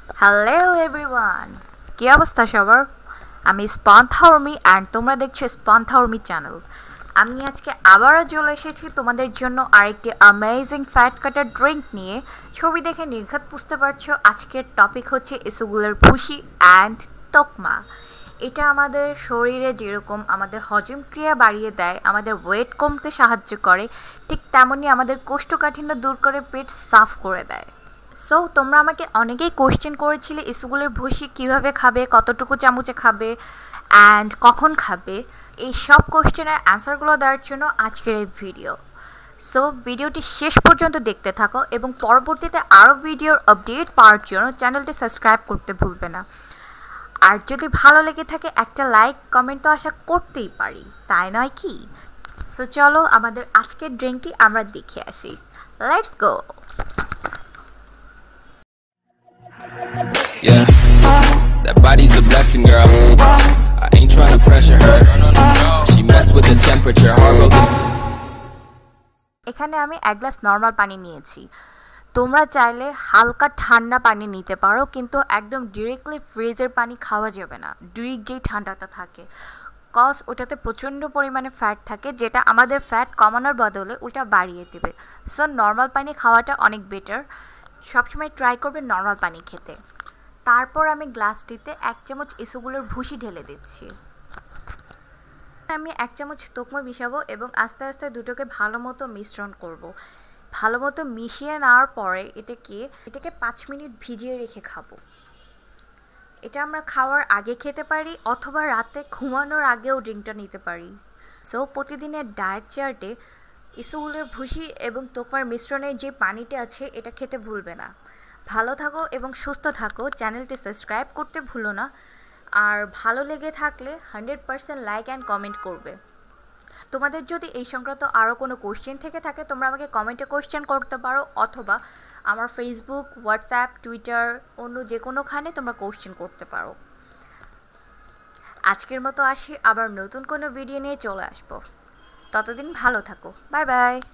Hello everyone, কি অবস্থা সবার? আমি স্পন্থা উর্মি অ্যান্ড তোমরা দেখছো স্পন্থা উর্মি চ্যানেল। আমি আজকে আবারও চলে এসেছি তোমাদের জন্য আরেকটি অ্যামেজিং ফ্যাট কাটার ড্রিঙ্ক নিয়ে। ছবি দেখে নির্ঘাত বুঝতে পারছো আজকের টপিক হচ্ছে ইসুগুলের ভুসি অ্যান্ড তোকমা। এটা আমাদের শরীরে যেরকম আমাদের হজম ক্রিয়া বাড়িয়ে দেয়, আমাদের ওয়েট কমতে সাহায্য করে, ঠিক তেমনই আমাদের কোষ্ঠকাঠিন্য দূর করে পেট সাফ করে দেয়। সো তোমরা আমাকে অনেকেই কোয়েশ্চেন করেছিলে ইসুগুলের ভুসি কীভাবে খাবে, কতটুকু চামচে খাবে অ্যান্ড কখন খাবে। এই সব কোয়েশ্চেনের অ্যান্সারগুলো দেওয়ার জন্য আজকের এই ভিডিও। সো ভিডিওটি শেষ পর্যন্ত দেখতে থাকো এবং পরবর্তীতে আরও ভিডিওর আপডেট পাওয়ার জন্য চ্যানেলটি সাবস্ক্রাইব করতে ভুলবে না। আর যদি ভালো লেগে থাকে একটা লাইক কমেন্ট তো আশা করতেই পারি, তাই নয় কি? সো চলো আমাদের আজকের ড্রিঙ্কটি আমরা দেখে আসি। Let's go. Yeah, that body's a blessing, girl. I ain't trying to pressure her. She messed with the temperature. Heart broke. এখানে আমি এক গ্লাস নর্মাল পানি নিয়েছি। তোমরা চাইলে হালকা ঠান্ডা পানি নিতে পারো, কিন্তু একদম ডিরেক্টলি ফ্রিজের পানি খাওয়া যাবে না, ডিরেক্ট যেই ঠান্ডাটা থাকে, কজ ওটাতে প্রচণ্ড পরিমাণে ফ্যাট থাকে, যেটা আমাদের ফ্যাট কমানোর বদলে ওটা বাড়িয়ে দেবে। সো নর্মাল পানি খাওয়াটা অনেক বেটার। সবসময় ট্রাই করবে নর্মাল পানি খেতে। তারপর আমি গ্লাসটিতে 1 চামচ ইসুগুলের ভুসি ঢেলে দিচ্ছি। আমি 1 চামচ তোকমা মিশাবো এবং আস্তে আস্তে দুটোকে ভালো মতো মিশ্রণ করব। ভালো মতো মিশিয়ে নেওয়ার পরে এটাকে 5 মিনিট ভিজিয়ে রেখে খাবো। এটা আমরা খাওয়ার আগে খেতে পারি অথবা রাতে ঘুমানোর আগেও ড্রিঙ্কটা নিতে পারি। সো প্রতিদিনের ডায়েট চার্টে ইসুগুলের ভুসি এবং তোকমার মিশ্রণের যে পানিটা আছে এটা খেতে ভুলবে না। ভালো থাকো এবং সুস্থ থাকো। চ্যানেলটি সাবস্ক্রাইব করতে ভুলো না। আর ভালো লেগে থাকলে 100% লাইক অ্যান্ড কমেন্ট করবে। তোমাদের যদি এই সংক্রান্ত আরও কোনো কোশ্চেন থেকে থাকে তোমরা আমাকে কমেন্টে কোশ্চেন করতে পারো, অথবা আমার ফেসবুক, হোয়াটসঅ্যাপ, টুইটার অন্য যে কোনোখানে তোমরা কোশ্চেন করতে পারো। আজকের মতো আসি, আবার নতুন কোনো ভিডিও নিয়ে চলে আসবো। ততদিন ভালো থাকো। Bye by.